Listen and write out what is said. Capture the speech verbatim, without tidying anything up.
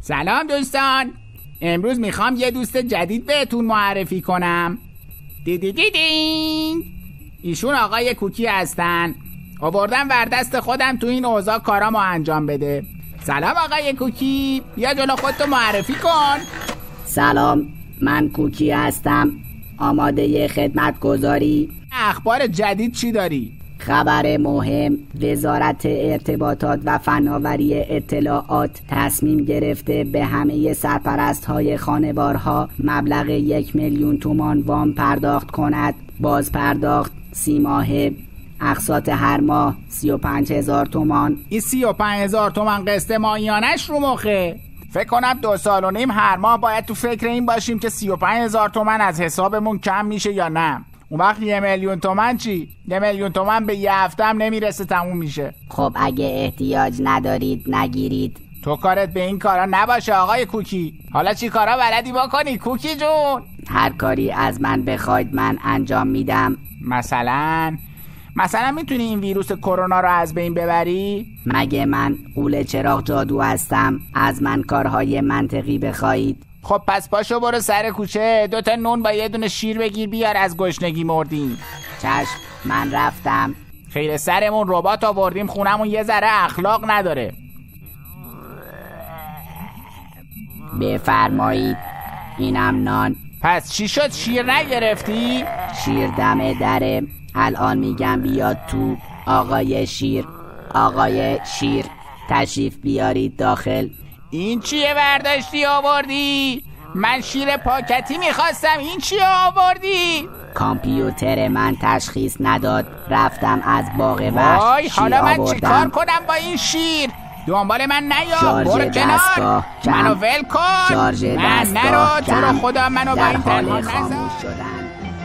سلام دوستان، امروز میخوام یه دوست جدید بهتون معرفی کنم. دیدی دیدین ایشون آقای کوکی هستن. آوردم ور دست خودم تو این اوضاع کارامو انجام بده. سلام آقای کوکی، بیا جلو خودتو معرفی کن. سلام، من کوکی هستم، آماده خدمت گذاری. اخبار جدید چی داری؟ خبر مهم: وزارت ارتباطات و فناوری اطلاعات تصمیم گرفته به همه سرپرست های خانوارها مبلغ یک میلیون تومان وام پرداخت کند. باز پرداخت سی ماهه، اقساط هر ماه سی و پنج هزار تومان. این سی و پنج هزار تومان قسط ماهیانش رو مخه. فکر کنم دو سال و نیم هر ماه باید تو فکر این باشیم که سی و پنج هزار تومان از حسابمون کم میشه یا نه. اون وقت یه میلیون تومن چی؟ یه میلیون تومن به یه هفته هم نمیرسه، تموم میشه. خب اگه احتیاج ندارید نگیرید. تو کارت به این کارا نباشه آقای کوکی. حالا چی کارا بلدی بکنی کوکی جون؟ هر کاری از من بخواید من انجام میدم. مثلا مثلا میتونی این ویروس کرونا رو از بین ببری؟ مگه من غول چراغ جادو هستم از من کارهای منطقی بخواید؟ خب پس پاشو برو سر کوچه، دوتا نون با یه دونه شیر بگیر بیار، از گشنگی مردیم. چشم، من رفتم. خیر سرمون ربات آوردیم خونمون یه ذره اخلاق نداره. بفرمایید، اینم نان. پس چی شد، شیر نگرفتی؟ شیر دم دره، الان میگم بیاد تو. آقای شیر، آقای شیر، تشریف بیارید داخل. این چیه برداشتی آوردی؟ من شیر پاکتی میخواستم، این چیه آوردی؟ کامپیوتر من تشخیص نداد، رفتم از باغ وحش وای شیر حالا من آوردم. چیکار کنم با این شیر؟ دنبال من نیا، برو کنار، منو ول کن. شارژ من دستگاه نرو، تو رو کم. خدا منو با در این حال تنها خاموش نذار. شدن.